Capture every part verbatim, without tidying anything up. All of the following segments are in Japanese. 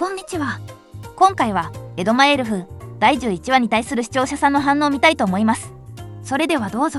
こんにちは。今回は江戸前エルフだいじゅういちわに対する視聴者さんの反応を見たいと思います。それではどうぞ。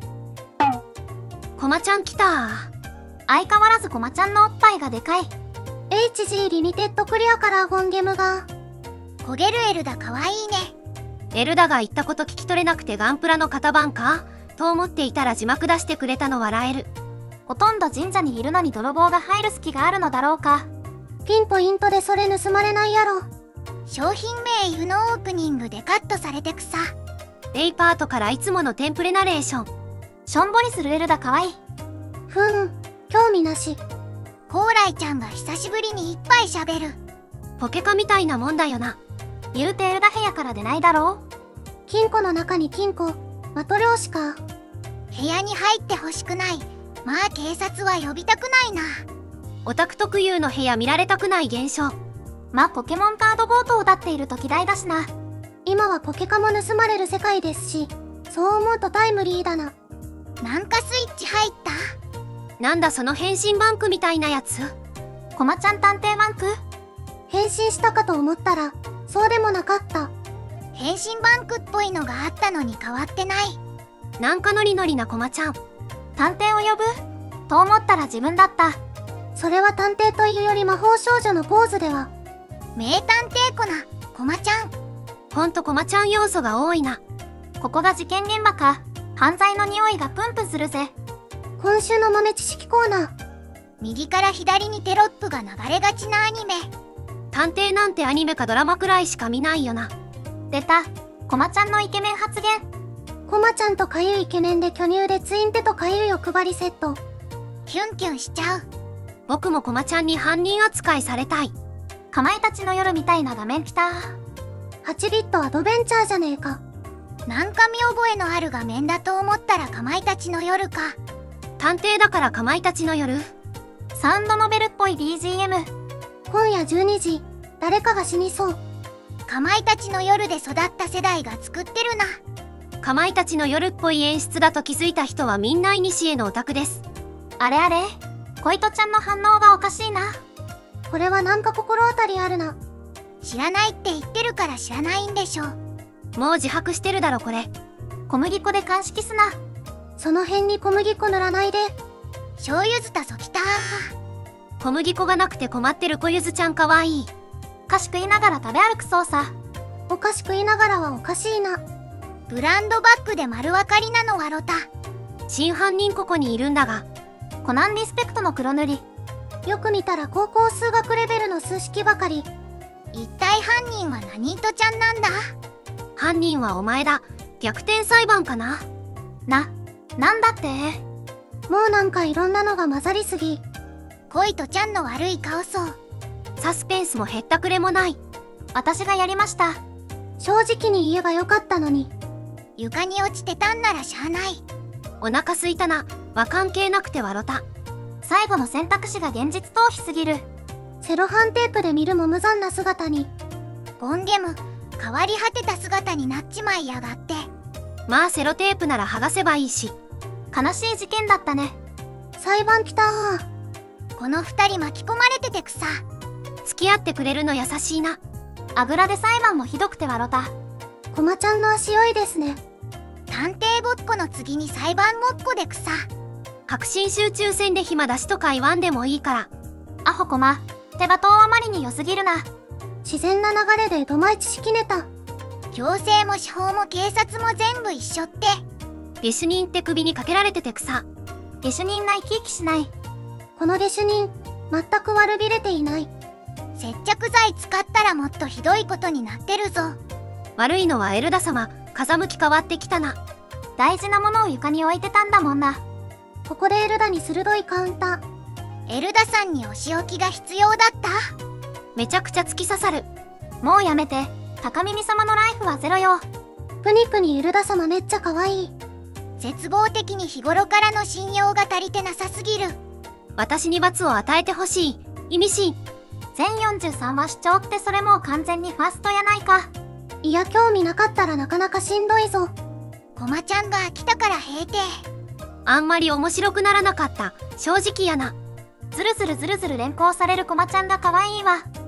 こまちゃん来た。相変わらずこまちゃんのおっぱいがでかい。 エイチジー リミテッドクリアカラーゴンゲムが焦げるエルダかわいいね。エルダが言ったこと聞き取れなくてガンプラの型番かと思っていたら字幕出してくれたの笑える。ほとんど神社にいるのに泥棒が入る隙があるのだろうか。ピンポイントでそれ盗まれないやろ。商品名イフのオープニングでカットされてくさ。レイパートからいつものテンプレナレーション。しょんぼりするエルダかわいい。ふん、興味なし。コーライちゃんが久しぶりにいっぱいしゃべる。ポケカみたいなもんだよな。言うてエルダ部屋から出ないだろう。金庫の中に金庫、的漁師か。部屋に入ってほしくない。まあ警察は呼びたくないな。オタク特有の部屋見られたくない現象。まあポケモンカード強盗だっている時代だしな。今はポケカも盗まれる世界ですし、そう思うとタイムリーだな。なんかスイッチ入った？なんだその変身バンクみたいなやつ。こまちゃん探偵バンク？変身したかと思ったらそうでもなかった。変身バンクっぽいのがあったのに変わってない。なんかノリノリなこまちゃん。探偵を呼ぶと思ったら自分だった。それは探偵というより魔法少女のポーズでは。名探偵コナこまちゃん。ほんとこまちゃん要素が多いな。ここが事件現場か。犯罪の匂いがプンプンするぜ。今週の豆知識コーナー。右から左にテロップが流れがちなアニメ。探偵なんてアニメかドラマくらいしか見ないよな。出た、こまちゃんのイケメン発言。こまちゃんとかゆいイケメンで巨乳でツインテとかゆいを配りセット。キュンキュンしちゃう。僕もこまちゃんに犯人扱いされたい。かまいたちの夜みたいな画面きた。はちビットアドベンチャーじゃねえか。なんか見覚えのある画面だと思ったらかまいたちの夜か。探偵だからかまいたちの夜。サウンドノベルっぽい ビージーエム。今夜じゅうにじ、誰かが死にそう。かまいたちの夜で育った世代が作ってるな。かまいたちの夜っぽい演出だと気づいた人はみんないにしえのオタクです。あれあれ、こいとちゃんの反応がおかしいな。これはなんか心当たりあるな。知らないって言ってるから知らないんでしょ。もう自白してるだろこれ。小麦粉で鑑識すな。その辺に小麦粉塗らないで。醤油酢たそきたー。小麦粉がなくて困ってる小ゆずちゃんかわいい。かしくいながら食べ歩くそうさ。おかしくいながらはおかしいな。ブランドバッグで丸分かりなのはロタ。真犯人ここにいるんだが。コナンリスペクトの黒塗り。よく見たら高校数学レベルの数式ばかり。一体犯人は何とちゃんなんだ？犯人はお前だ。逆転裁判かな。な、なんだって？もうなんかいろんなのが混ざりすぎ。恋とちゃんの悪い顔そう。サスペンスもへったくれもない。私がやりました。正直に言えばよかったのに。床に落ちてたんならしゃあない。お腹すいたな。は関係なくて笑た。最後の選択肢が現実逃避すぎる。セロハンテープで見るも無残な姿に。ゴンゲム、変わり果てた姿になっちまいやがって。まあセロテープなら剥がせばいいし。悲しい事件だったね。裁判来たー。この二人巻き込まれててくさ。付き合ってくれるの優しいな。あぐらで裁判もひどくて笑た。こまちゃんの足良いですね。探偵ごっこの次に裁判ごっこでくさ。革新集中戦で暇出しとか言わんでもいいから。アホコマ、手羽とあまりに良すぎるな。自然な流れでどまい知識ネタ。行政も司法も警察も全部一緒って。下手人って首にかけられててくさ。下手人な生き生きしない。この下手人、全く悪びれていない。接着剤使ったらもっとひどいことになってるぞ。悪いのはエルダ様、風向き変わってきたな。大事なものを床に置いてたんだもんな。ここでエルダに鋭いカウンター。エルダさんにお仕置きが必要だった？めちゃくちゃ突き刺さる。もうやめて。高耳様のライフはゼロよ。プニプニエルダ様めっちゃ可愛い。絶望的に日頃からの信用が足りてなさすぎる。私に罰を与えてほしい。意味深。全よんじゅうさんわ視聴ってそれもう完全にファーストやないか。いや興味なかったらなかなかしんどいぞ。こまちゃんが飽きたから閉廷。あんまり面白くならなかった。正直やな。ずるずるずるずる連行されるこまちゃんが可愛いわ。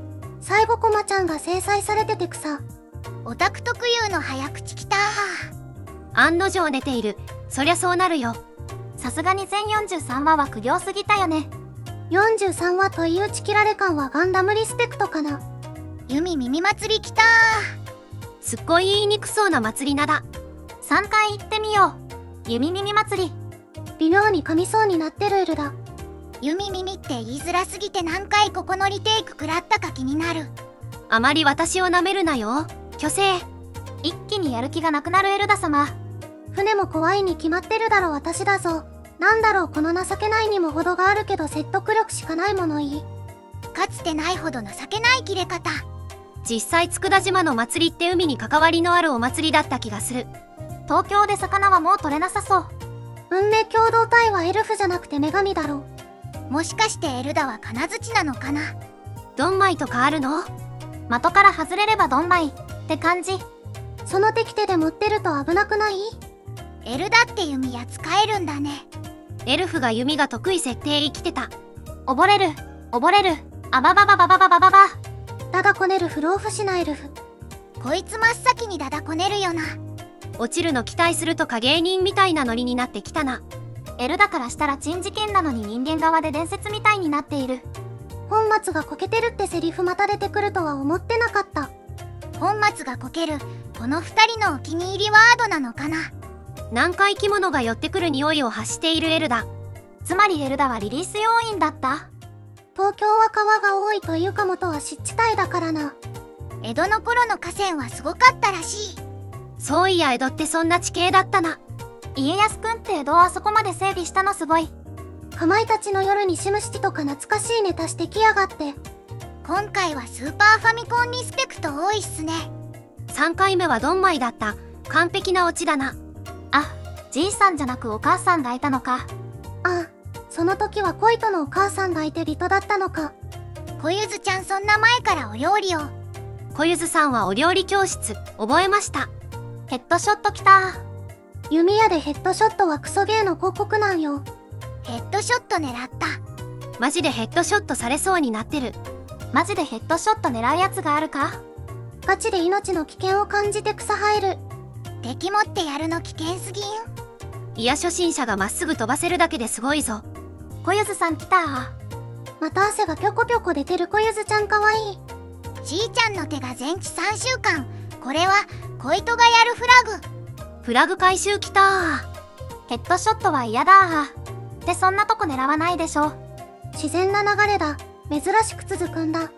最後コマちゃんが制裁されててくさ。オタク特有の早口きた。 案の定出ている。そりゃそうなるよ。 さすがに全よんじゅうさんわは苦行すぎたよね。よんじゅうさんわ問い打ち切られ感はガンダムリスペクトかな。弓耳祭りきた。 すっごい言いにくそうな祭りなだ。 さんかい言ってみよう。弓耳祭り。微妙に噛みそうになってるエルダ。弓耳って言いづらすぎて何回ここのリテイク食らったか気になる。 あまり私をなめるなよ、虚勢。 一気にやる気がなくなるエルダ様。船も怖いに決まってるだろ。私だぞ。なんだろう、この情けないにも程があるけど説得力しかないものいい。かつてないほど情けない切れ方。 実際佃島の祭りって海に関わりのあるお祭りだった気がする。 東京で魚はもう取れなさそう。運命共同体はエルフじゃなくて女神だろう。もしかしてエルダは金槌なのかな。 ドンマイとかあるの？ 的から外れればドンマイって感じ。その敵手で持ってると危なくない？エルダって弓矢使えるんだね。 エルフが弓が得意設定生きてた。 溺れる溺れる。あばばばばばばばばば。ダダこねる不老不死なエルフ。こいつ真っ先にダダこねるよな。 落ちるの期待するとか芸人みたいなノリになってきたな。 エルダからしたら珍事件なのに人間側で伝説みたいになっている。本末がこけてるってセリフまた出てくるとは思ってなかった。本末がこける、この二人のお気に入りワードなのかな。 何か生き物が寄ってくる匂いを発しているエルダ。 つまりエルダはリリース要員だった。東京は川が多いというか元は湿地帯だからな。江戸の頃の河川はすごかったらしい。 そういや江戸ってそんな地形だったな。 家康くんって江戸をあそこまで整備したのすごい。かまいたちの夜にシムシティとか懐かしいネタしてきやがって。今回はスーパーファミコンリスペクト多いっすね。 さんかいめはドンマイだった。完璧なオチだな。 あ、じいさんじゃなくお母さんがいたのか。あ、その時は恋とのお母さんがいてビトだったのか。小ゆずちゃんそんな前からお料理を。 小ゆずさんはお料理教室覚えました。 ヘッドショットきた。弓矢でヘッドショットはクソゲーの広告なんよ。ヘッドショット狙った。 マジでヘッドショットされそうになってる。 マジでヘッドショット狙うやつがあるか。ガチで命の危険を感じて草生える。敵持ってやるの危険すぎん。 いや初心者がまっすぐ飛ばせるだけですごいぞ。 小ゆずさん来た。また汗がぴょこぴょこ出てる小ゆずちゃんかわいい。じいちゃんの手が全治さんしゅうかん。これは小糸がやるフラグ。 フラグ回収きた。 ヘッドショットは嫌だ。ってそんなとこ狙わないでしょ。自然な流れだ。珍しく続くんだ。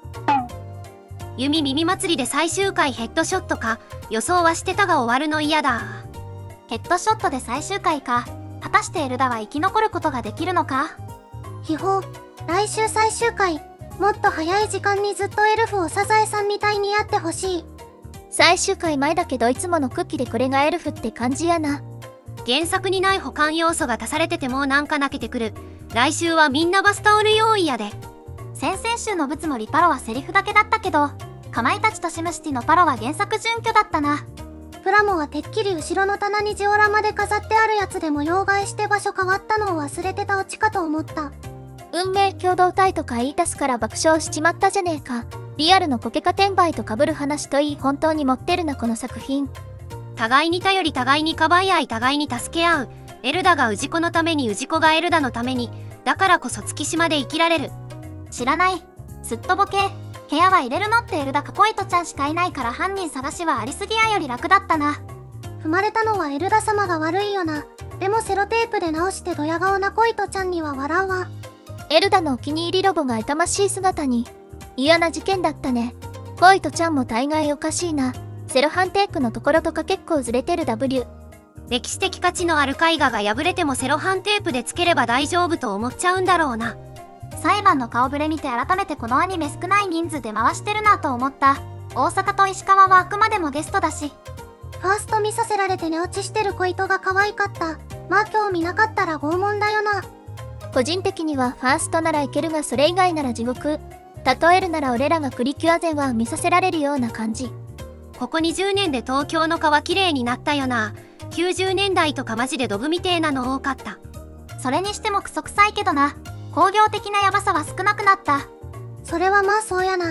弓耳祭りで最終回ヘッドショットか。予想はしてたが終わるの嫌だ。 ヘッドショットで最終回か。果たしてエルダは生き残ることができるのか。秘宝、来週最終回。もっと早い時間にずっとエルフをサザエさんみたいにやってほしい。最終回前だけどいつものクッキでこれがエルフって感じやな。 原作にない保管要素が足されててもうなんか泣けてくる。来週はみんなバスタオル用意やで。 先々週のブツもリパロはセリフだけだったけど、かまいたちとシムシティのパロは原作準拠だったな。プラモはてっきり後ろの棚にジオラマで飾ってあるやつで模様替えして場所変わったのを忘れてたオチかと思った。運命共同体とか言い出すから爆笑しちまったじゃねえか。リアルのコケカ転売と被る話といい本当に持ってるなこの作品。 互いに頼り互いにかばい合い互いに助け合う。エルダが氏子のために氏子がエルダのために。だからこそ月島で生きられる。 知らない。すっとぼけ。部屋は入れるのってエルダかコイトちゃんしかいないから犯人探しはありすぎやより楽だったな。踏まれたのはエルダ様が悪いよな。でもセロテープで直してドヤ顔なコイトちゃんには笑うわ。エルダのお気に入りロボが痛ましい姿に。嫌な事件だったね。コイトちゃんも大概おかしいな。セロハンテープのところとか結構ずれてる ダブリュー。 歴史的価値のある絵画が破れてもセロハンテープでつければ大丈夫と思っちゃうんだろうな。 裁判の顔ぶれ見て改めてこのアニメ少ない人数で回してるなと思った。大阪と石川はあくまでもゲストだし。ファースト見させられて寝落ちしてる小糸が可愛かった。まあ興味なかったら拷問だよな。個人的にはファーストならいけるがそれ以外なら地獄。例えるなら俺らがプリキュア勢は見させられるような感じ。 ここにじゅうねんで東京の川きれいになったよな。きゅうじゅうねんだいとかマジでドブみてえなの多かった。 それにしてもクソ臭いけどな。工業的なヤバさは少なくなった。それはまあそうやな。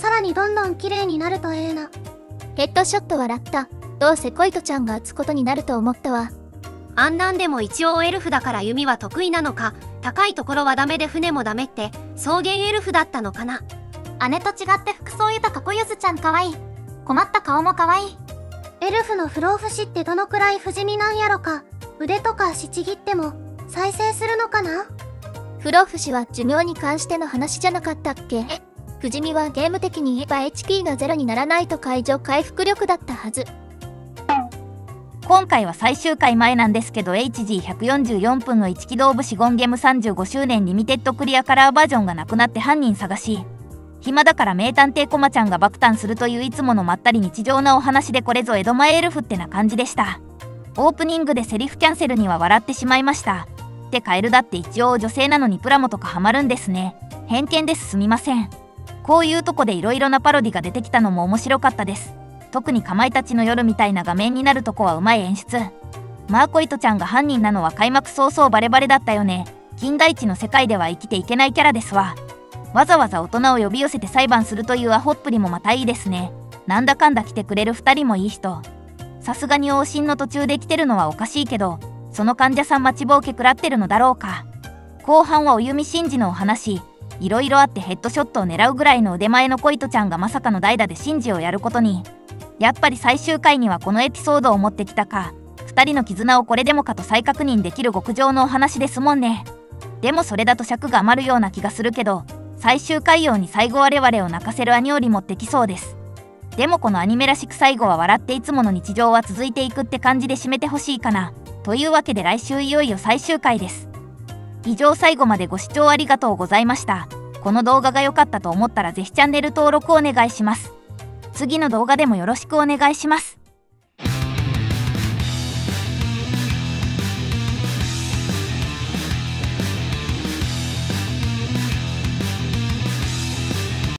さらにどんどん綺麗になるとええな。 ヘッドショット笑った。どうせコイトちゃんが打つことになると思ったわ。 あんなんでも一応エルフだから弓は得意なのか、高いところはダメで船もダメって草原エルフだったのかな。 姉と違って服装豊かこゆずちゃんかわいい。困った顔もかわいい。エルフの不老不死ってどのくらい不死身なんやろか。腕とかしちぎっても再生するのかな。 不老不死は寿命に関しての話じゃなかったっけ。不死身はゲーム的に言えば エイチピー がゼロにならないと解除回復力だったはず。 今回は最終回前なんですけど エイチジーひゃくよんじゅうよん 分のいち起動部シゴンゲムさんじゅうごしゅうねんリミテッドクリアカラーバージョンがなくなって犯人探し、暇だから名探偵コマちゃんが爆誕するといういつものまったり日常なお話で、これぞ江戸前エルフってな感じでした。オープニングでセリフキャンセルには笑ってしまいました。ってカエルだって一応女性なのにプラモとかハマるんですね。偏見です、すみません。こういうとこでいろいろなパロディが出てきたのも面白かったです。特にかまいたちの夜みたいな画面になるとこはうまい演出。マーコイトちゃんが犯人なのは開幕早々バレバレだったよね。金田一の世界では生きていけないキャラですわ。わざわざ大人を呼び寄せて裁判するというアホっぷりもまたいいですね。なんだかんだ来てくれるふたりもいい人。さすがに往診の途中で来てるのはおかしいけど、その患者さん待ちぼうけ食らってるのだろうか。後半はお弓真司のお話。いろいろあってヘッドショットを狙うぐらいの腕前のコイトちゃんがまさかの代打で真司をやることに。やっぱり最終回にはこのエピソードを持ってきたか。ふたりの絆をこれでもかと再確認できる極上のお話ですもんね。でもそれだと尺が余るような気がするけど、最終回用に最後我々を泣かせるアニオリもできそうです。でもこのアニメらしく最後は笑っていつもの日常は続いていくって感じで締めてほしいかな。というわけで来週いよいよ最終回です。以上、最後までご視聴ありがとうございました。この動画が良かったと思ったらぜひチャンネル登録お願いします。次の動画でもよろしくお願いします。